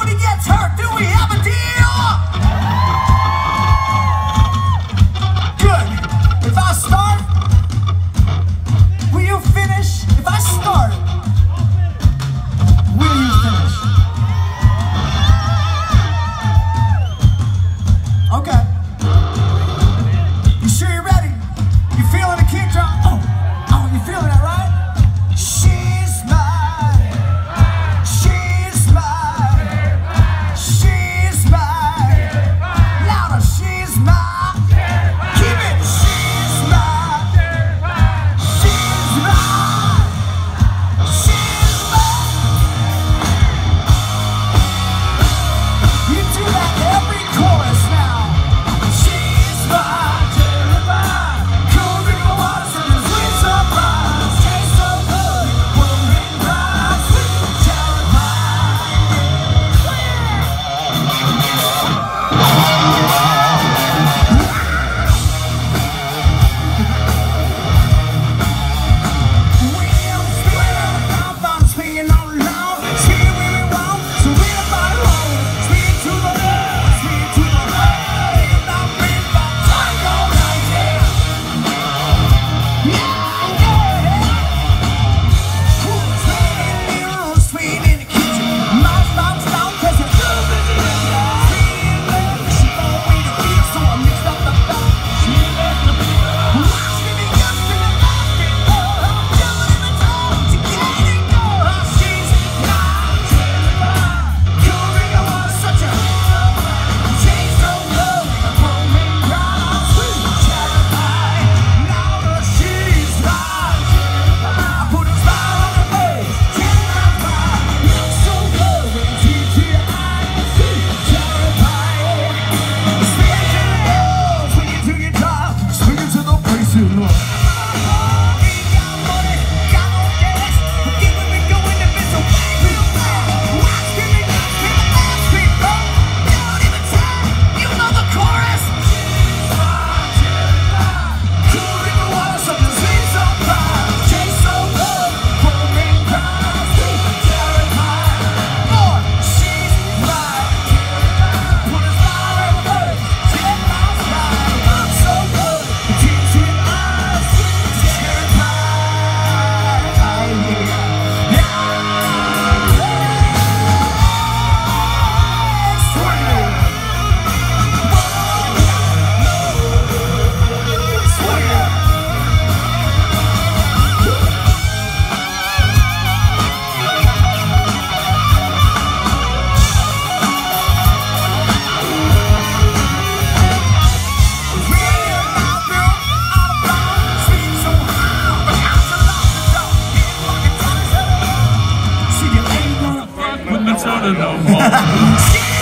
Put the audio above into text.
nobody gets hurt. Do we have a deal? Good. If I start, will you finish? If I start, will you finish? Okay. You sure you're ready? You feeling the kick drum? Oh, you feeling that, right? She's mine. She's mine. She's mine. Louder, she's mine. Keep it. She's mine. She's mine. She's mine. You do that every chorus now. She's mine. Cool drink of water, something sweet surprise. Tastes so good, wondering why. Sweet cherry swinging all along, swinging where we want, so we about it home. Swing to the left, swing to the right, and I'm ready for tango right here. Yeah, yeah. Swing in the room, swing in the kitchen. Mouth bounce down, 'cause it's too busy to go. Swing left, she gon' wait to feel, so I mixed up the back. She left the beat. Watch me up to the left and go. I'm down in the toe to get it go. She's mine. Cool drink of water, such a taste so good. Pouring brown, sweet cherry pie. Louder, she's mine. I put a smile on her face, cherry pie. Looks so good when TGI, sweet cherry pie. Swing to the nose, swing it to your top, swing it to the place you love. Ain't got money, got no gas, but get when we go in the biz, so way real fast. Watch me in the last beat, bro. Don't even try, you know the chorus. Cool drink of water, something sweet surprise. Tastes so good, pouring brown, sweet cherry pie. More, she's mine. Put a smile on her face, take my smile. Looks so good, TGI, sweet cherry pie. With Minnesota no more.